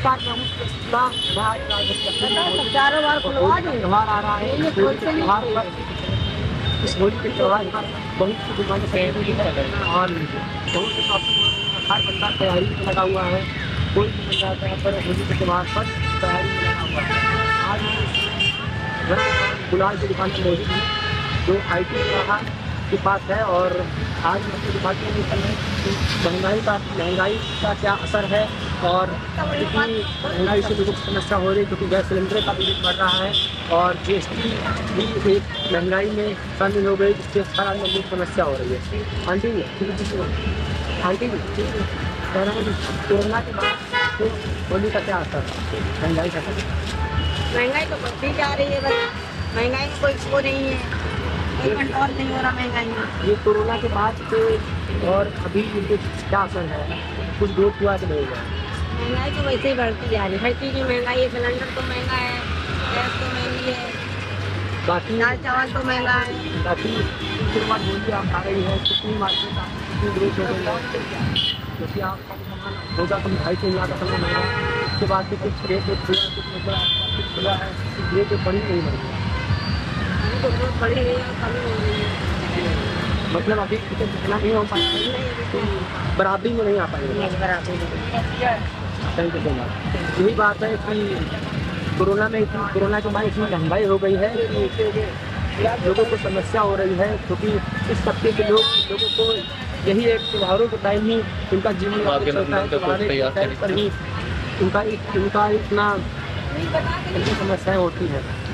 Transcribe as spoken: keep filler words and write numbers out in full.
नमस्कार, मैं हूँ त्योहार आ रहा है। होली के त्योहार पर इस होली के त्योहार पर बहुत सी दुकानें सजी हुई है और बहुत से शॉपिंग हो रही है। हर बंदा तैयारी में लगा हुआ है। कोई भी बंदा यहाँ पर होली के त्योहार पर तैयारी में लगा हुआ है। आज गुलाल की दुकान पर मौजूद है जो आई टी राहा के पास है और आज हम आपको दिखाते हैं कि महंगाई का महंगाई का क्या असर है और कितनी महंगाई से लोगों को समस्या हो रही है, क्योंकि गैस सिलेंडर का भी रेट बढ़ रहा है और जी एस टी भी एक महंगाई में शामिल हो गई, जिससे हर आदमी को समस्या हो रही है। आंटी आंटी कह रहे हैं कोरोना के बाद तो होली का क्या असर है, महंगाई का असर? महंगाई तो बढ़ती जा रही है, बस महंगाई में कोई वो नहीं है, कोई कंट्रोल नहीं हो रहा महंगाई में। ये कोरोना के बाद के और अभी इनके क्या असर है, कुछ ग्रोथ हुआ कि नहीं हुआ? महंगाई तो वैसे ही बढ़ती जा रही है, हर चीज़ में महंगाई है। सिलेंडर तो महंगा है, गैस तो महंगी है, बाकी दाल चावल तो महंगा है। बाकी उसके बाद होली आप आ रही है, कितनी मार्केट कितनी ग्रोथ हो गई है, क्योंकि आप होगा तो ढाई तीन लाख का सामान महंगा, उसके बाद फिर कुछ रेट खुला कुछ मतलब कुछ खुला है, रेट बड़ी नहीं बढ़ी है, तो ग्रोथ बढ़ी रही है, कमी हो रही है। मतलब अभी जितना नहीं हो पाएगा बराबरी में नहीं आ पाएगा। Thank you so much. यही बात है कि कोरोना में इतनी कोरोना के बाद इतनी महंगाई हो गई है कि लोगों को समस्या हो रही है, क्योंकि इस तबके के लोग लोगों को यही एक त्योहारों के टाइम ही उनका जीवन चलता है, त्योहारों पर ही उनका उनका इतना समस्याएं होती हैं।